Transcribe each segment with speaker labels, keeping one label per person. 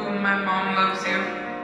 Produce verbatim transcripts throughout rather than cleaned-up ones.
Speaker 1: My mom loves you.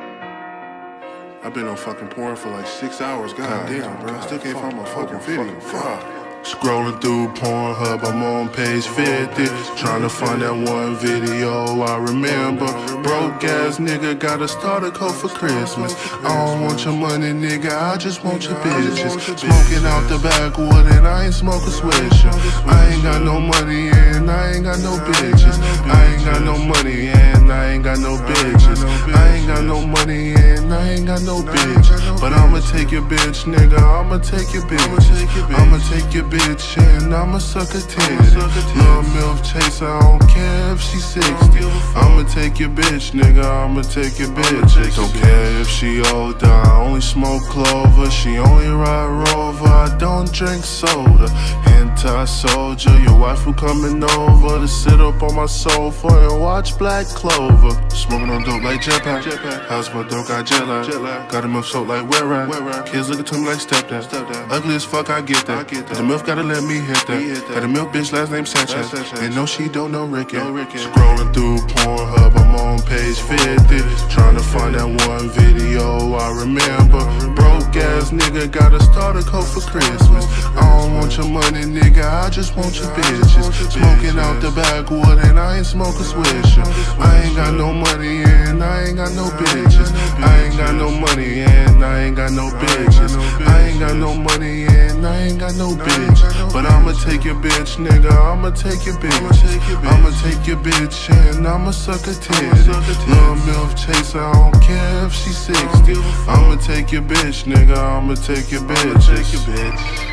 Speaker 2: I've been on fucking porn for like six hours. God, God damn, bro. I still can't find my fucking video. Fuck. Scrolling through Pornhub, I'm on page fifty, trying to find that one video I remember. Broke ass nigga got a starter coat for Christmas. I don't want your money, nigga, I just want your bitches. Smoking out the backwood and I ain't smoking swisher. I ain't got no money and I ain't got no bitches. I ain't got no money and I ain't got no bitches. I ain't got no money and I ain't got no bitch. But I'ma take your bitch, nigga, I'ma take your bitch. I'ma take your bitch and I'ma suck a titty. Lil' milf chaser, I don't care if she sixty. I'ma take your bitch, nigga, I'ma take your bitch. Don't care if she older, I only smoke clover. She only ride Rover, I don't drink soda. Hentai soldier, your wife who coming over to sit up on my sofa and watch Black Clover. Smoking on dope like jetpack. House my dope got jet lag. Got him up soap like wet rat. Kids looking to me like stepdad. Ugly as fuck, I get that. The milf gotta let me hit that. Got a milk bitch, last name Sanchez. And no, she don't know Ricky. Scrolling through Pornhub, I'm on page fifty, trying to find that one video I remember. Broke ass nigga got a starter coat for Christmas. I don't want your money, nigga, I just want your bitches. Smoking out the backwood and I ain't smoking swisher. I ain't got no money and I ain't got no bitches. I ain't got no money and I ain't got no bitches. I ain't got no money and I ain't got no bitch. But I'ma take your bitch, nigga, I'ma take your bitch. I'ma take your bitch and I'ma suck a titty. Lil' milf chaser, I don't care if she sixty. I'ma take your bitch, nigga, I'ma take your bitch. Take your bitch.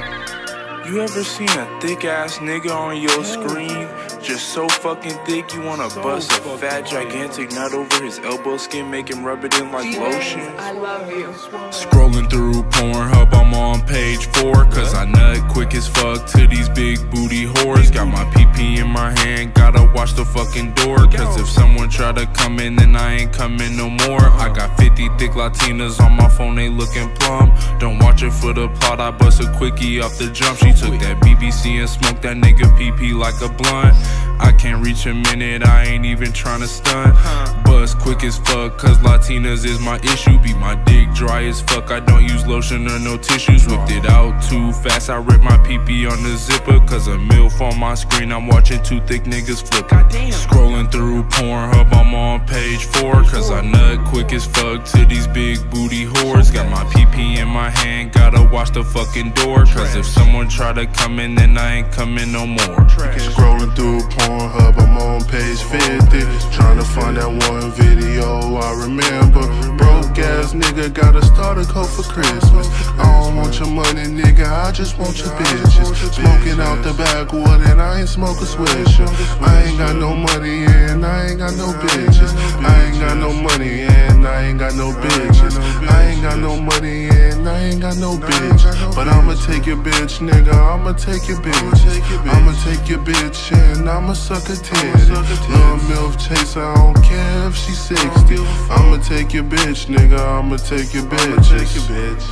Speaker 3: You ever seen a thick ass nigga on your screen? Just so fucking thick you wanna bust a fat gigantic nut over his elbow skin, make him rub it in like lotion.
Speaker 1: I love you.
Speaker 3: Scrolling through Pornhub, I'm on page four, cause I nut quick as fuck to these big booty whores. Got my pee-pee in my hand, gotta watch the fucking door, cause if someone try to come in, then I ain't coming no more. I got fifty thick Latinas on my phone, they looking plumb. Don't watch it for the plot, I bust a quickie off the jump. She took that B B C and smoked that nigga pee-pee like a blunt. I can't reach a minute, I ain't even tryna stunt. Buzz quick as fuck, cause Latinas is my issue. Be my dick dry as fuck, I don't use lotion or no tissues. Whipped it out too fast, I ripped my pee-pee on the zipper. Cause a milf on my screen, I'm watching two thick niggas flip. Scrolling through Pornhub, I'm on page four, cause I nut quick as fuck to these big booty whores. Got my pee-pee in my hand, gotta watch the fucking door, cause if someone try to come in, then I ain't coming no more.
Speaker 2: Scrolling through Pornhub, I'm on page fifty, trying to find that one video I remember. Broke ass nigga got a starter coat for Christmas. I don't want your money, nigga, I just want your bitches. Smoking out the backwood and I ain't smoking swisher. I ain't got no money and I ain't got no bitches. I ain't got no money and I ain't got no bitches. I ain't got no money and I ain't got no bitch. But I'ma take your bitch, nigga, I'ma take your bitch. I'ma take your bitch and I'ma suck a titty. Lil' milf chaser, I don't care if she sixty. I'ma take your bitch, nigga, I'ma take your bitch. Take your bitch.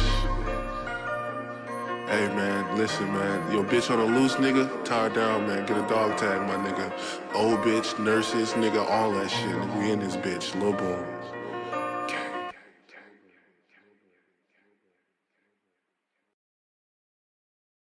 Speaker 2: Hey man, listen man, your bitch on a loose, nigga, tie her down, man, get a dog tag, my nigga. Old bitch, nurses, nigga, all that shit. We in this bitch, Lil Boom.